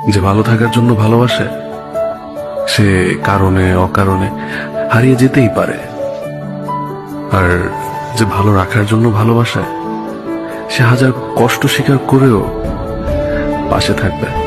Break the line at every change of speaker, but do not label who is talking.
যে ভালো থাকার জন্য ভালোবাসে সে কারণে অকারণে হারিয়ে যেতেই পারে, আর যে ভালো রাখার জন্য ভালোবাসে সে হাজার কষ্ট স্বীকার করেও পাশে থাকবে।